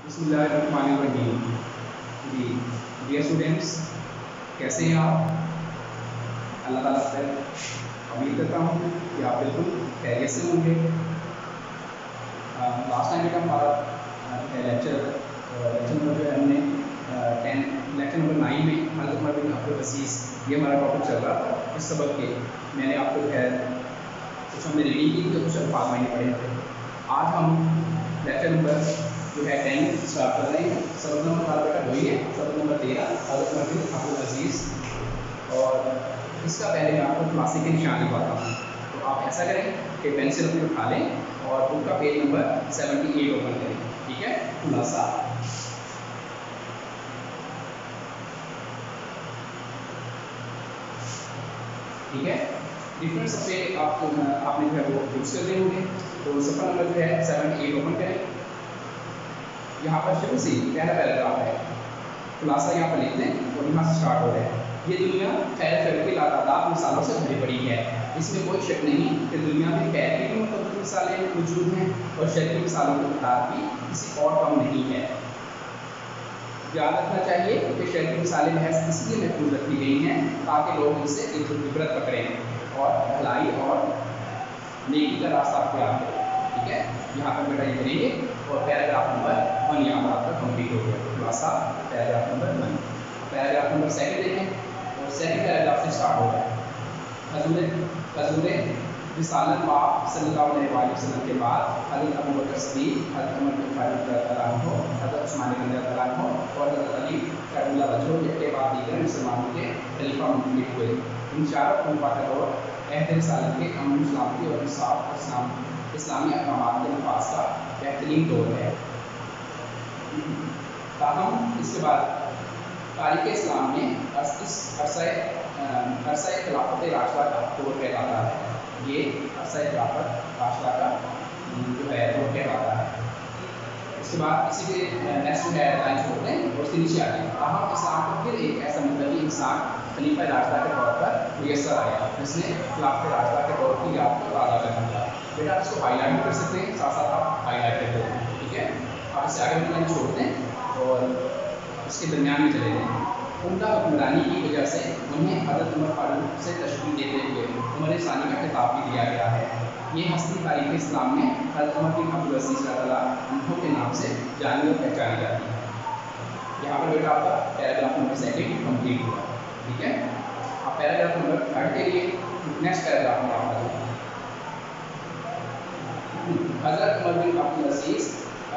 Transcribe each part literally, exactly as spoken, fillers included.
बिस्मिल्लाहिर्रहमानिर्रहीम। जी dear students, कैसे हैं आप? अल्लाह ताला से उम्मीद करता हूँ कि आप बिल्कुल खैरियत से होंगे। लास्ट टाइम का हमारा लेक्चर लेक्चर नंबर जो है हमने टेन लेक्चर नंबर नाइन में हज़रत उमर बिन अब्दुल अज़ीज़ ये हमारा टॉपिक चल रहा था। इस सबक के मैंने आपको जो है कुछ हमने रीडिंग की तो कुछ अल्फाज मायने पढ़े थे। आज हम लेक्चर नंबर जो है टेन स्टार्ट कर रहे हैं। सबक नंबर हमारा बेटा वही है, सबक नंबर तेरह हज़रत उमर बिन अब्दुल अज़ीज़। और इसका पहले मैं आपको खुलासे के निशान लिखवाता हूँ। तो आप ऐसा करें कि पेंसिल अपनी उठा लें और बुक का page number seventy eight open करें। ठीक है, खुलासा। ठीक है, डिफरेंट सफ़े आप आपने जो है वो यूज़ कर रहे होंगे। तो सफ़ा नंबर जो है सेवेंटी एट ओपन करें। यहाँ पर शुरू से पहला पैराग्राफ है, खुलासा यहाँ पर लिख दें और यहाँ से स्टार्ट हो रहा है। ये दुनिया खैर खैर की लातादार मिसालों से भरी पड़ी है। इसमें कोई शक नहीं कि दुनिया में खैर की भी मुख्तलिफ मिसालें मौजूद हैं और शर की मिसालों की तादाद भी किसी और कम नहीं है। याद रखना चाहिए कि शर की मिसालें महज इसलिए महफूज रखी गई हैं ताकि लोग इनसे इबरत पकड़ें और भलाई और नेकी का रास्ता अख्तियार करें। ठीक है, यहाँ पर बेटा ये करेंगे और पैराग्राफ नंबर वन यहाँ पर आपका कंप्लीट हो गया। खुलासा paragraph number one. Paragraph number second देखें और सेकंड पैराग्राफ से स्टार्ट हो रहा है। हजूर हजूर रिसालत पाक सल्लल्लाहु अलैहि वसल्लम के बाद हज़रत अबू बकर सिद्दीक़, हज़रत उमर बिन फारूक रज़ियल्लाहु अन्हु, हज़रत उस्मान गनी रज़ियल्लाहु अन्हु और हज़रत अली करमुल्लाह वजह के बाद दीगर मुसलमानों के खलीफा मुंतखब हुए। इन चारों खलीफा का दौर अहद रिसालत के अमन सलामती और इंसाफ और इस्लाम इस्लामी अहकाम के नफाज का बेहतरीन दौर है। ताहम इसके बाद तारीख़ इस्लाम में इस अरसा अरसा खिलाफत राशिदा का दौर कहलाता है। ये अरसा खिलाफत राशिदा का जो है दौर कहलाता है। उसके बाद इसी के नेक्स्ट है लाइन छोड़ते हैं और उसके नीचे आते हैं। ताहम इस्लाम को फिर एक ऐसा मुद्दती इंसान खलीफा राशिदा के तौर पर मुयस्सर आया जिसने खिलाफत राशिदा के दौर की याद को ताज़ा कर दिया। बेटा आप इसको हाईलाइट भी कर सकते हैं, साथ साथ आप हाईलाइट करते हैं। ठीक है, आप इसे आगे लाइन छोड़ दें और इसके दरमियान में चले जाएँ। उनका हुक्मरानी की वजह से उन्हें हज़रत उमर फारूक से तशरीफ़ देते हुए उमर सानी का खिताब भी दिया गया है। ये हस्ती तारीख़ इस्लाम में हज़रत उमर बिन अब्दुल अज़ीज़ रज़ियल्लाहु अन्हु के नाम से जानी और पहचानी जाती है। यहाँ पर बेटा आपका पैराग्राफ नंबर सेकेंड कंप्लीट हुआ। ठीक है, आप पैराग्राफ नंबर थर्ड के लिए नेक्स्ट पैराग्राफ में आप आ जाए। हज़रत उमर बिन अब्दुल अज़ीज़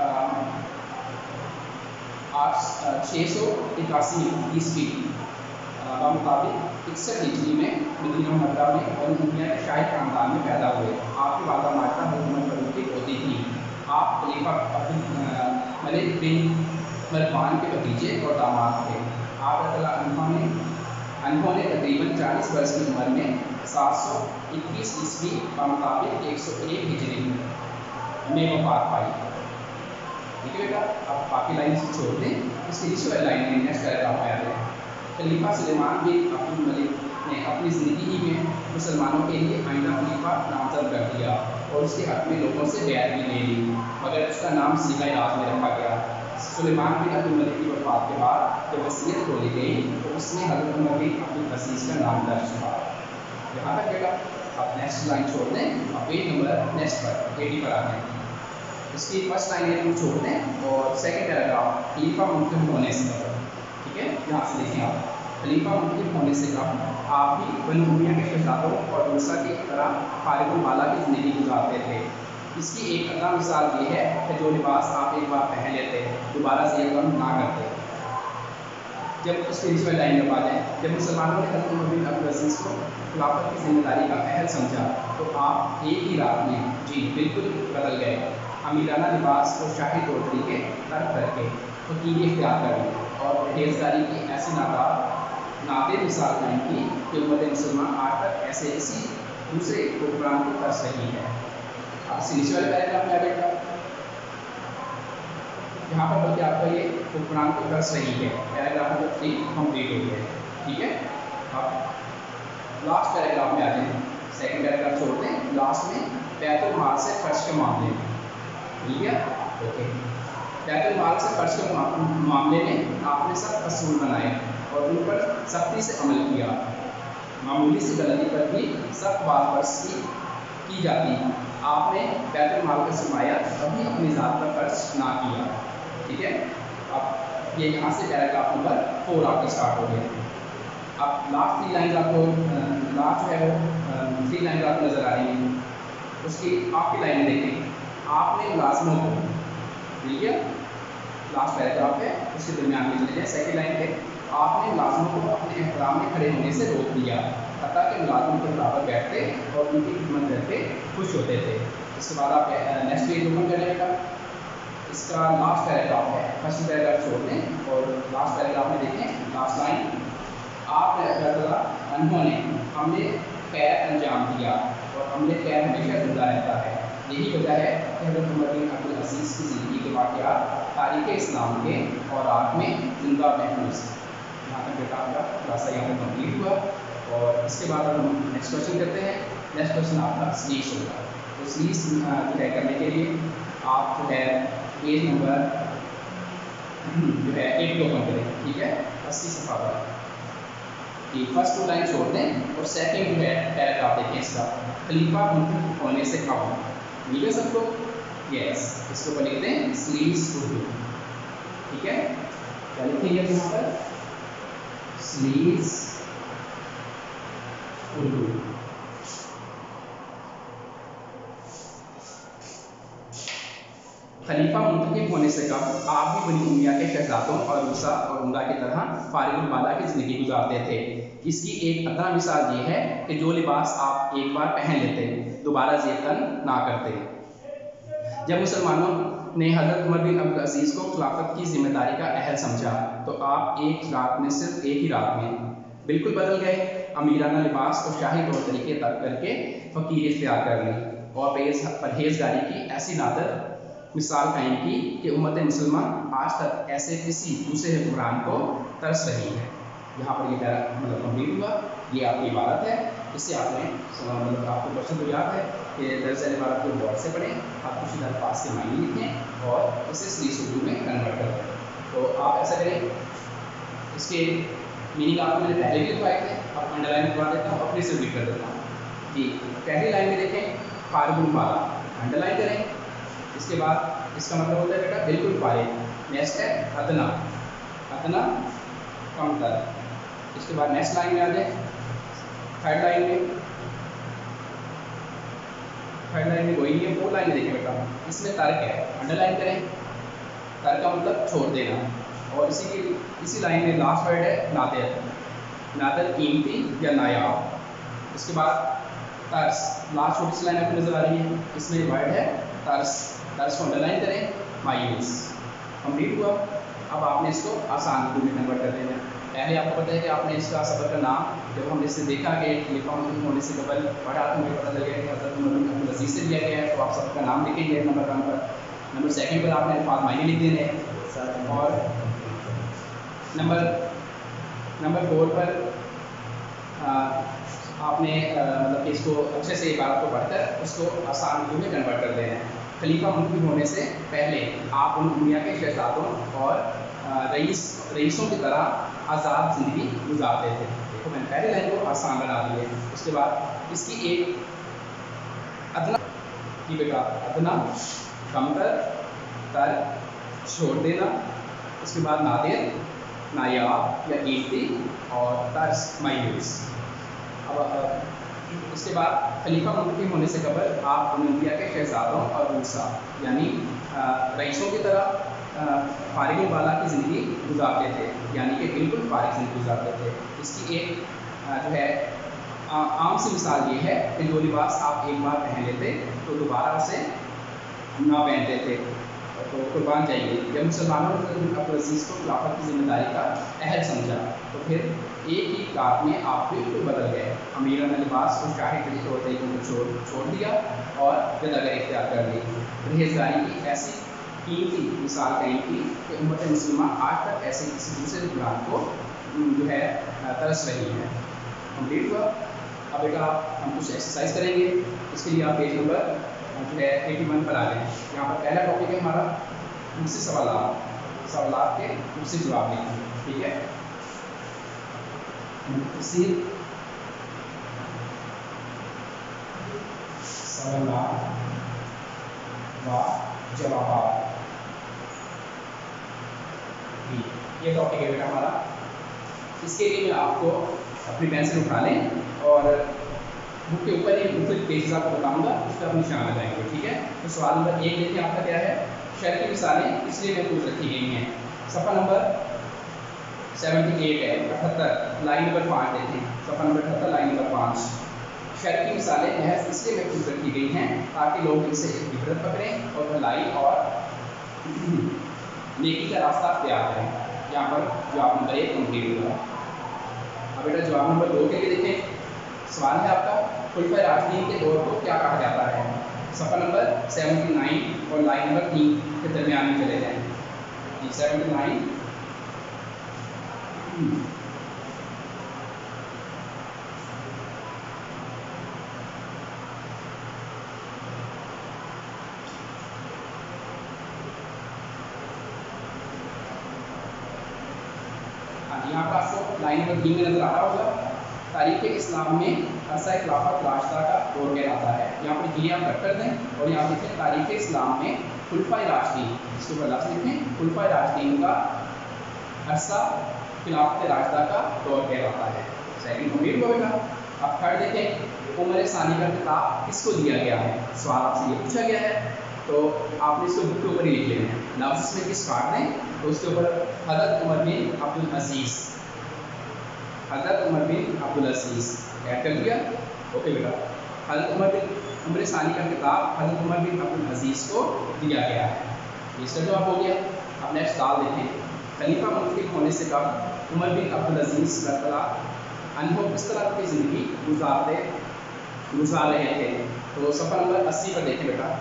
आठ छः सौ इक्यासी ईस्वी का मुताबिक इकसठ हिजरी में मदीना मक्का में और दुनिया के शाही खानदान में पैदा हुए। आपकी वादा माता हुकूमत फारूक की होती थी। आप खलीफा मलिक बिन मरवान के भतीजे और दामाद थे। आप रज़ियल्लाहु अन्हु ने तकरीबन चालीस वर्ष की उम्र में सात सौ इक्कीस ईस्वी का मुताबिक एक सौ एक हिजरी में वफात पाई। ठीक है बेटा, आप बाकी लाइन से छोड़ दें। इसके नीचे वाली लाइन में नेक्स्ट पैराग्राफ में आ रहे हैं। खलीफा सुलेमान बिन अब्दुल मलिक ने अपनी ज़िंदगी में मुसलमानों के लिए आइंदा खलीफा नामजद कर दिया और उसके हक़ में लोगों से बैत भी ले ली, मगर उसका नाम सीधा राज में रखा गया। सुलेमान बिन अब्दुल मलिक की वफ़ात के बाद जब वसीयत खोली गई तो उसमें हज़रत उमर बिन अब्दुल अज़ीज़ का नाम दर्ज हुआ। यहाँ तक बेटा आप नेक्स्ट लाइन छोड़ दें और पेज नंबर नेक्स्ट पर एटी पर आते हैं। इसकी फर्स्ट लाइन है छोड़ दें और सेकंड पैराग्राफ खलीफा मुंतखब होने से कब। ठीक है, यहाँ से देखें आप, खलीफा मुंतखब होने से कब आप भी बनी उमैया के शहजादों और दूसरा की तरह फारिगुल बाला की ज़िंदगी गुजारते थे। इसकी एक अदा मिसाल ये है कि जो लिबास आप एक बार पहन लेते दोबारा से ये कम ना करते। जब उसके नीचे लाइन में बात है, जब मुसलमानों ने हज़रत उमर बिन अब्दुल अज़ीज़ को खिलाफत की जिम्मेदारी का अहल समझा तो आप एक ही रात में जी बिल्कुल बदल गए। अमीराना लिबास और शाही तौर तरीके तर्क करके फकीरी इख्तियार कर ली और परहेज़गारी की ऐसी नादार नादिर मिसाल कायम की कि उम्मत मुसलमान आज तक ऐसे इसी दूसरे हुक्मरान को तरस रही है। अब इसी नीचे वाले पैराग्राफ में आ बेटा, यहाँ पर बल्कि आपका ये हुक्मरान को तरस रही है। पैराग्राफ नंबर थ्री कंप्लीट हो गया। ठीक है, अब लास्ट पैराग्राफ में आ जाए। सेकंड पैराग्राफ छोड़ते हैं, लास्ट में बैतुल माल से खर्च के मामले में। ठीक है, ओके। बैतुल माल से खर्च के मामले में आपने सख्त असूल बनाए और उन पर सख्ती से अमल किया। मामूली सी गलती पर भी सख्त बात बरस की की जाती। आपने बैतुल माल का सरमाया कभी अपनी ज़ात पर खर्च ना किया। ठीक है, अब ये यहाँ से पैराग्राफ नंबर फोर आपका स्टार्ट हो गया। अब लास्ट थ्री लाइन आपको लास्ट जो है वो थ्री लाइन आपको नज़र आ रही है, उसकी आपकी लाइन देखें। आपने मुलाजमों को, ठीक है, लास्ट पैराग्राफ है उसके दरमियान में चले जाए। सेकेंड लाइन पे आपने मुलाजमों को अपने एहतराम में खड़े होने से रोक दिया, हत्ता कि मुलाजमों के बराबर बैठते और उनकी खिदमत करके खुश होते थे। इसके बाद आप नेक्स्ट पेज ओपन करिएगा। इसका लास्ट पैराग्राफ है, फर्स्ट पैराग्राफ छोड़ दें और लास्ट पैराग्राफ में देखें लास्ट लाइन। आप उन्होंने हमने खैर अंजाम दिया और हमने खैर हमेशा जिंदा रहता है। यही वजह है कि हज़रत उमर बिन अब्दुल अज़ीज़ की ज़िंदगी के वाक़यात तारीख़ इस्लाम के और आग में जिंदा महफूज। यहाँ तक बेटा आपका क्लासा यहाँ पर कंप्लीट हुआ और इसके बाद हम नेक्स्ट क्वेश्चन करते हैं। नेक्स्ट क्वेश्चन आपका स्लीस होगा। तो स्लीस जो है करने के लिए आप जो है पेज नंबर जो है एट को ओपन करें। ठीक है, अस्सी सफ़ा पर कि फर्स्ट टू लाइन छोड़ दें और सेकंड जो है पैराग्राफ देखें इसका। खलीफा मुंतखब होने से कब मिल गया सबको? यस, इसको ऊपर लिखते हैं स्लीस उर्दू। ठीक है, क्या लिखेंगे यहाँ पर? स्लीस उर्दू। खलीफा मुंतखब होने से कब आप भी बनी उमैया के शहजादों और मूसा और उमरा की तरह फारिगुल बाला की ज़िंदगी गुजारते थे। इसकी एक अदना मिसाल ये है कि जो लिबास आप एक बार पहन लेते दोबारा ज़ेबतन ना करते। जब मुसलमानों ने हज़रत उमर बिन अब्दुल अज़ीज़ को खिलाफत की जिम्मेदारी का अहल समझा तो आप एक रात में सिर्फ एक ही रात में बिल्कुल बदल गए। अमीराना लिबास और शाही तौर तरीके तर्क करके फ़कीर इख्तियार कर ली और परहेज़गारी की ऐसी नादर मिसाल कायम की कि उम्मत मुसलमान आज तक ऐसे किसी दूसरे हुक्मरान को तरस रही है। यहाँ पर ये मतलब कंप्लीट हुआ। ये आपकी इबारत है, इससे आपने मतलब आपको क्वेश्चन तो याद है कि दरअसल इबारत को गौर से पढ़ें, आप कुछ अल्फाज के मायने लिखें और इसे स्लीस उर्दू में कन्वर्ट कर दें। तो आप ऐसा करें, इसके मीनिंग आपको मैंने पहले भी लिखवाए थे, आप अंडरलाइन करवा देता हूँ, अपने से रिपीट कर देता हूँ जी। पहली लाइन में देखें फारिगुल बाला, अंडरलाइन करें। इसके बाद इसका मतलब होता है बेटा बिल्कुल फारिग। नेक्स्ट है अदना, अदना कम तर। इसके बाद नेक्स्ट लाइन में आ जाए थर्ड लाइन में, थर्ड लाइन में कोई नहीं है, फोर्थ लाइन में देखें बेटा इसमें तर्क है, अंडरलाइन करें। तर्क का मतलब छोड़ देना। और इसी की इसी लाइन में लास्ट वर्ड है नादिर, नादिर कीमती या नायाब। इसके बाद तर्स, लास्ट छोटी सी लाइन आपको नजर आ रही है, इसमें वर्ड है तर्स, तर्स को अंडरलाइन करें, मायूस। कंप्लीट हुआ। अब आपने इसको आसान उर्दू में कन्वर्ट कर देना है। पहले आपको पता है कि आपने इसका सफ़र का नाम जब हमने इससे देखा कि खलीफा होने से कबल पढ़ा तो मुझे पता चल गया कि हज़रत उमर बिन अब्दुल अज़ीज़ से लिया गया है, तो आप सफ़र का नाम लिखेंगे नंबर वन पर। नंबर सेकंड पर आपने अल्फाज मायने लिख देने हैं और नंबर नंबर फोर पर आ, आपने मतलब कि इसको अच्छे से इबारत को पढ़कर उसको आसान उर्दू में कन्वर्ट कर देना है। खलीफा मुंतखब होने से पहले आप उन दुनिया के शहजादों और रईस रईसों की तरह आज़ाद ज़िंदगी गुजारते थे। देखो मैंने पहले लाइन को आसान बना दी है। उसके बाद इसकी एक अदना की बेटा अदना कमतर तर छोड़ देना, उसके बाद नादिर नायाब या कीमती और तर्स मायूस। अब इसके बाद खलीफा मुंतखब होने से कबल आप उमैया के शहजादों और मूसा यानी रईसों की तरह फारिगुल बाला की ज़िंदगी गुजारते थे, यानी कि बिल्कुल फारिग ज़िंदगी गुजारते थे। इसकी एक जो है आम सी मिसाल ये है कि जो लिबास आप एक बार पहन लेते तो दोबारा उसे ना पहनते थे। तो कुर्बान जाइए, जब मुसलमानों ने अब्दुल अज़ीज़ को खिलाफत की जिम्मेदारी का अहल समझा तो फिर एक ही रात में आप बिल्कुल बदल गए। अमीराना लिबास और शाही तरीक़ों तरीक़ों को छोड़ छोड़ दिया और जदागर इख्तियार कर ली। परहेज़गारी की ऐसी कीमती मिसाल कायम की कि उम्मत मुस्लिमा आज तक ऐसे किसी दूसरे हुक्मरान को जो है तरस रही है। कंप्लीट हुआ। अब बेटा हम कुछ एक्सरसाइज करेंगे, इसके लिए आप पेज नंबर जो है एटी वन पर आ जाएँ। यहाँ पर पहला टॉपिक है हमारा उनसे सवालात सवालात के उनसे जवाब लिखें, ठीक है। मुख्तसर सवालात व जवाबात, ये टॉपिक है बेटा हमारा। इसके लिए मैं आपको अपनी पेंसिल उठा लें और बुक के ऊपर ही मुख्तलिफ पेजेस आपको बताऊंगा, उस पर आप निशान लगाएंगे, ठीक है। तो सवाल नंबर एक देखिए आपका क्या है, शहर की मिसालें इसलिए महफूज रखी गई हैं। सफ़ा नंबर सेवेंटी एट है, अठहत्तर, लाइन नंबर पाँच देखें, सफ़ा नंबर अठहत्तर लाइन नंबर पाँच। शहर की मिसालें महज इसलिए महफूज रखी गई हैं ताकि लोग इनसे इबरत पकड़ें और भलाई और नेकी का रास्ता अख्तियार करें। यहाँ पर जवाब नंबर एक कंप्लीट हुआ। अब बेटा जवाब नंबर दो के लिए देखें, सवाल है आपका खुलफा राशिदीन के दौर को क्या कहा जाता है। सफ़ा नंबर सेवेंटी नाइन और लाइन नंबर तीन के दरमियान में चले जाएँ जी। सेवेंटी नाइन यहाँ पर आपको लाइन नंबर तीन में नजर आ रहा होगा, तारीख़ इस्लाम में अरसा खिलाफत राशिदा का दौर कहलाता है। यहाँ पर जी आप कट कर दें और यहाँ लिखें तारीख़ इस्लाम में खुलफा राशिदीन, इसके ऊपर लफ्ज़ लिखें खुलफा राशिदीन का अरसा खिलाफत राशिदा का दौर कहलाता है। सेकंड कंप्लीट हुआ बेटा। अब थर्ड देखें, उमर सानी का खिताब किसको दिया गया है। सवाल आपसे ये पूछा गया है तो आपने इसको बुक के ऊपर ही लिख लेना है, लफ्ज़ में किस काट दें तो उसके ऊपर हज़रत उमर बिन अब्दुल अजीज़, हज़रत Umar bin Abdul Aziz add कर दिया। ओके बेटा, हज़रत उमर बिन उमर सानी का खिताब हज़रत उमर बिन अब्दुल अजीज़ को दिया गया है, इसका जवाब हो गया। अब नेक्स्ट सवाल देखें, खलीफा मुंतखब होने से कब उमर बिन अब्दुल अजीज़ रज़ियल्लाहु अन्हु किस तरह की ज़िंदगी गुजारते गुजार रहे थे। तो सफ़ा नंबर अस्सी पर देखें बेटा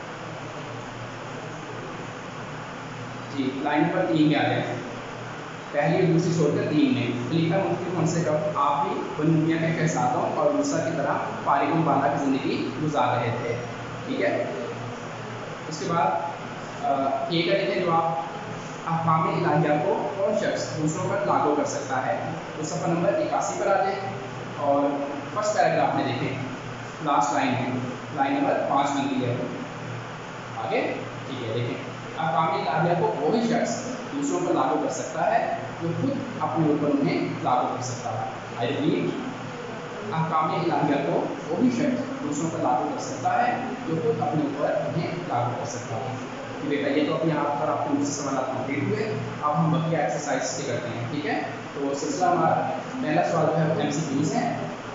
जी, लाइन नंबर तीन में आ जाए, पहली और दूसरी छोड़कर तीन में। खलीफा मुंतखब होने से कब आप भी बनु उमैया के शहजादों और मूसा की तरह फारिग बाला की ज़िंदगी गुजार रहे थे, ठीक है। इसके बाद ये का देखें जवाब, अहकाम इलाहिया को कौन शख्स दूसरों पर लागू कर सकता है। तो सफ़ा नंबर इक्यासी पर आ जाए और फर्स्ट पैराग्राफ में देखें लास्ट लाइन है, लाइन नंबर पाँच बन गई है आगे, ठीक है। देखें अहकाम इलाहिया को वही शख्स दूसरों पर लागू कर सकता है जो खुद अपने ऊपर उन्हें लागू कर सकता है। आई रिपीट, अहकाम इलाहिया को वही शख्स दूसरों पर लागू कर सकता है जो खुद अपने ऊपर उन्हें लागू कर सकता है। तो बेटा ये तो अब यहाँ पर आपके मुझसे सवाल कंप्लीट हुए, अब हम बकिया एक्सरसाइज के करते हैं, ठीक है। तो सिलसिला हमारा पहला सवाल जो है वो एम सी क्यूज़ है,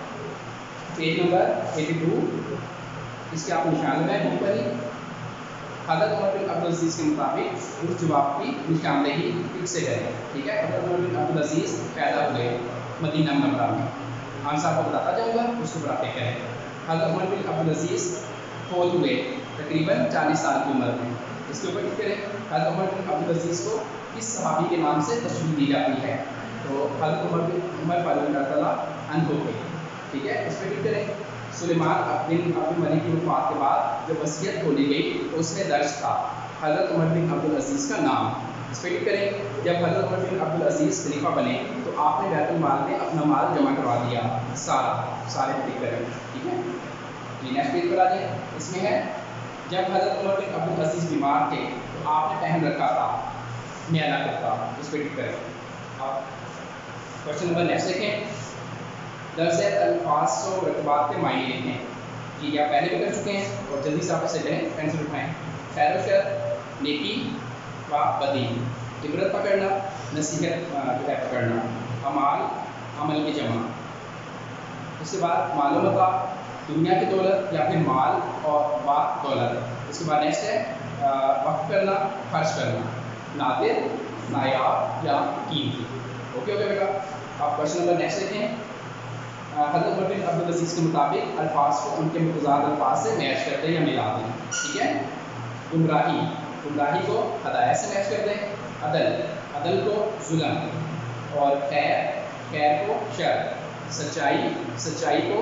पेज नंबर एटी टू, इसके आप निशान लगाएं बुक पर ही। हज़रत उमर बिन अब्दुल अजीज़ के मुताबिक उस जवाब की निशानदेही ठीक से करें, ठीक है। हज़रत उमर बिन अब्दुल अजीज़ पैदा हुए मदीना मुनव्वरा में, आंसर आपको बताता जाऊँगा, उसके ऊपर आप करें। हज़रत उमर बिन अब्दुल अजीज़ फौत हुए तकरीबन चालीस साल की उम्र में, इसके ऊपर ठीक करें। हज़रत उमर बिन अब्दुल अजीज़ को किस सहाबी के नाम से तशरीह दी जाती है। तो हज़रत उमर बिन उमर फारूक रज़ियल्लाहु अन्हु को, ठीक है, इस पर ठीक करें। सुलेमान बिन अब्दुल मलिक की वफ़ात के बाद जब वसीयत खोली गई तो उसमें दर्ज था हज़रत उमर बिन अब्दुल अजीज़ का नाम, इस पर ठीक करें। जब हज़रत उमर बिन अब्दुल अजीज़ खलीफा बने तो आपने बैतुल माल में अपना माल जमा करवा दिया, सारा सारे ठीक करें, ठीक है जी। नेक्स्ट पेज पर आ जाए, इसमें है जब हज़रत उमर बिन अब्दुल अजीज़ बीमार थे तो आपने पहन रखा था मैला कुर्ता, इस पर ठीक करें। अब क्वेश्चन नंबर नेक्स्ट देखें, दर्ज अल्फाज और रकबात के मायने लिखें जी। आप पहले भी कर चुके हैं और जल्दी से आप इसे करें, पेंसिल उठाएं। खैर व शर, नेकी व बदी, इबरत पकड़ना, नसीहत जो है पकड़ना, अमाल अमल की जमा। इसके बाद मालूमता, दुनिया की दौलत या फिर माल और बात दौलत। इसके बाद नेक्स्ट है वक़्फ करना, खर्च करना, नादिर, नायाब या कीमती। ओके ओके बेटा। आप क्वेश्चन नंबर नेक्स्ट देखें, हज़रत उमर बिन अब्दुल अजीज़ के मुताबिक अल्फाज को उनके मुतज़ाद अल्फाज से मैच कर दें या मिला दें, ठीक है। गुमराही, गुमराही को हदायत से मैच कर दें। अदल, अदल को जुल्म, और खैर, खैर को शर, सच्चाई, सच्चाई को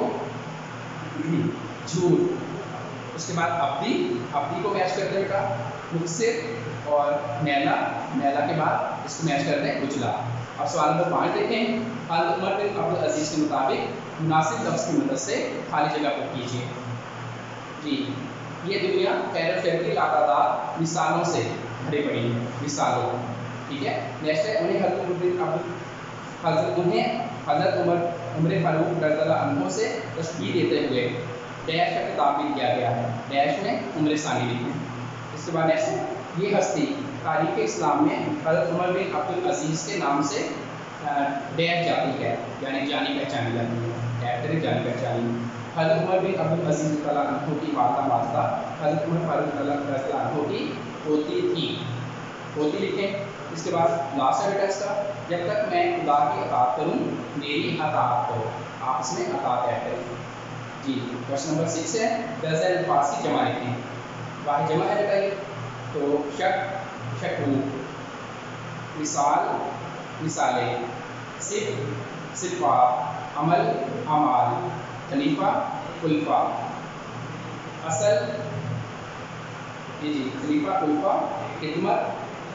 झूठ। उसके बाद अब्दी, अब्दी को मैच कर दें बेटा। मुक़सिर, اور نیلا، نیلا کے بعد اس کو میچ کرتے ہیں اجلا۔ اب سوال نمبر پانچ دیکھیں، حضرت عمر بن عبدالعزیز کے مطابق مناسب لفظ کی مدد سے خالی جگہ پر کیجیے۔ جی یہ دنیا خیر و شر کی لاتعداد مثالوں سے بھری پڑی ہے، مثالوں، ٹھیک ہے۔ نیکسٹ ہے، انہیں حضرت عمر بن عبد حضرت انہیں حضرت عمر عمر فاروق رضی اللہ عنہ سے تشبیہ دیتے ہوئے ڈیش کا خطاب بھی کیا گیا ہے، ڈیش میں عمر ثانی لکھیں۔ اس کے بعد نیکسٹ ہے، یہ ہستی تاریخ اسلام میں حضرت عمر بن عبدالعزیز کے نام سے ڈیش جاتی ہے، یعنی جانی پہچانی جاتی ہے، کیریکٹر جانی پہچانی۔ حضرت عمر بن عبدالعزیز رضی اللہ عنہ کی والدہ ماجدہ حضرت عمر فاروق رضی اللہ عنہ کی ہوتی تھی، ہوتی لکھیں۔ اس کے بعد لاسٹ ہے بیٹا اس کا، جب تک میں خدا کی اطاعت کروں میری اطاعت کرو، آپ اس میں اطاعت ایڈ کریں۔ جی کوشچن نمبر سکس ہے، درجہ الفاظ کی جمع لکھیں۔ واحد جمع ہے بیٹا یہ، تو شک شکو، مثال مثالیں، صف صفات، عمل اعمال، خلیفہ خلفا، اصل جی جی خلیفہ خلفا، خدمت،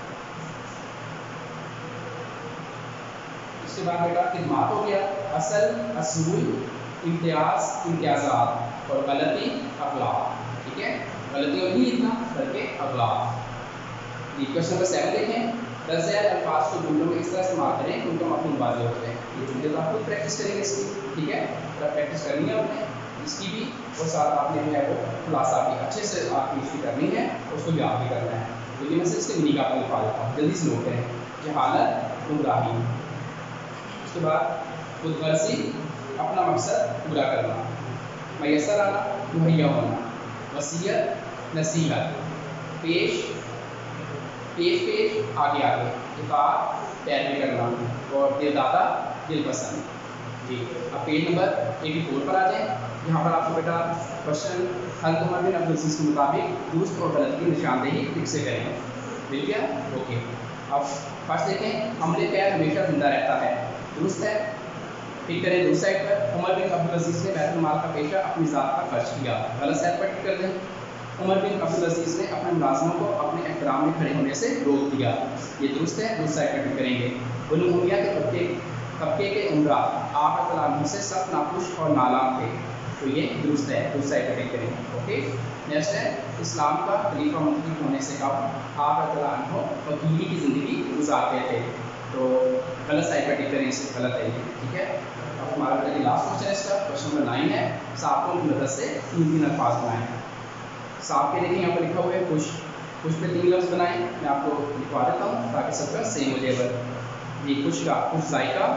اس کے بعد بیٹا خدمات ہو گیا، اصل اصول، امتیاز امتیازات، اور غلطی اخلاق، ٹھیک ہے، غلطی اور نہیں اتنا بلکہ اخلاق۔ جی کوشچن نمبر سیون دیکھیں، درجہ الفاظ کو جملوں میں اس طرح استعمال کریں کہ ان کا مفہوم واضح ہو جائے۔ یہ جملے تو آپ خود پریکٹس کریں گے اس کی، ٹھیک ہے، اگر پریکٹس کرنی ہے آپ نے اس کی بھی، اور ساتھ آپ نے جو ہے وہ خلاصہ بھی اچھے سے آپ کی اس کی کرنی ہے، اس کو یاد بھی کرنا ہے۔ لیکن میں سے اس کے منی کا آپ کو لکھوا دیتا ہوں، جلدی سے نوٹ کریں۔ جہالت گمراہی، اس کے بعد خود غرضی اپنا مقصد پورا کرنا، میسر آنا مہیا ہونا، وصیت نصیحت، پیش پیش پیش آگے آگے، اطاعت پیروی کرنا، اور دل دادا دل پسند۔ جی اب پیج نمبر ایٹی فور پر آ جائیں، یہاں پر آپ کو بیٹا کوشچن حضرت عمر بن عبدالعزیز کے مطابق درست اور غلط کی نشاندہی ٹھیک سے کریں، مل گیا؟ اوکے، اب فرسٹ دیکھیں، عمل خیر ہمیشہ زندہ رہتا ہے، درست ہے، ٹھیک کریں۔ دوسری سائڈ پر عمر بن عبدالعزیز نے بیت المال کا پیشہ اپنی ذات پر خرچ کیا، غلط سائڈ پر ٹھیک کر دیں۔ عمر بن عبدالعزیز نے اپنے ملازموں کو اپنے احترام میں کھڑے ہونے سے روک دیا، یہ درست ہے، دوسری سائڈ پر ٹھیک کریں گے۔ بنو امیہ کے طبقے طبقے کے عمرہ آپ رضی اللہ عنہ سے سخت ناخوش اور نالاں تھے، تو یہ درست ہے، دوسری سائڈ پر ٹھیک کریں گے۔ اوکے، نیکسٹ ہے، اسلام کا خلیفہ منتخب ہونے سے قبل آپ رضی اللہ عنہ وکیلی کی زندگی گزارتے تھے، تو غلط سائڈ پر ٹک کریں، اس غلط ہے یہ، ٹھیک ہے۔ اب ہمارا بیٹا لاسٹ کوشچن ہے اس کا، کوشچن نمبر نائن ہے، صاحبوں کی مدد سے تین تین الفاظ بنائیں۔ صاحب کے دیکھیں یہاں پر لکھا ہوا ہے خوش، خوش پہ تین لفظ بنائیں، میں آپ کو لکھوا دیتا ہوں تاکہ سب کا سیم ہو جائے۔ بس یہ خوش کا خوش ذائقہ،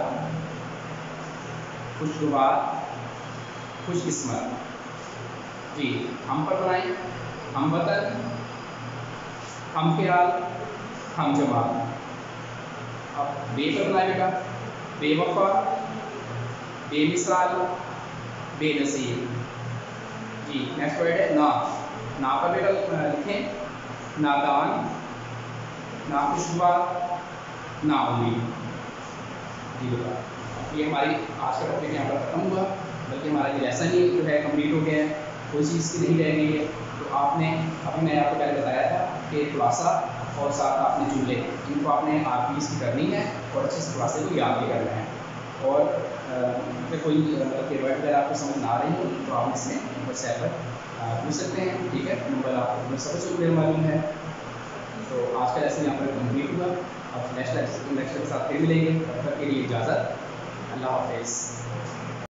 خوشگوار، خوش قسمت۔ جی ہم پر بنائیں، ہم وطن، ہم خیال، ہم جمال۔ اب بے پر بنائیں بیٹا، بے وفا، بے مثال، بے نصیر۔ جی نیکسٹ ورڈ ہے نا، نا پر بیٹا لکھیں نادان، ناخوشگوار، نا امید۔ جی بیٹا یہ ہماری آج کا ٹاپک یہاں پر ختم ہوا، بلکہ ہمارا یہ لیسن ہی جو ہے کمپلیٹ ہو گیا ہے، کوئی چیز کی نہیں رہ گئی ہے۔ تو آپ نے ابھی میں نے آپ کو پہلے بتایا تھا کہ خلاصہ اور ساتھ آپ نے جملے ان کو آپ نے آر پی ایس کی کرنی ہے اور اچھے سے خلاصے کو یاد بھی کرنا ہے، اور اگر کوئی مطلب کہ ورڈ وغیرہ آپ کو سمجھ نہ آ رہی ہو تو آپ اس میں واٹس ایپ پر پوچھ سکتے ہیں، ٹھیک ہے، نمبر آپ کو سب سے کلیئر معلوم ہے۔ تو آج کا لیسن یہاں پر کمپلیٹ ہوا، اب نیکسٹ لیکچر کے ساتھ پھر ملیں گے، تب تک کے لیے اجازت، اللہ حافظ۔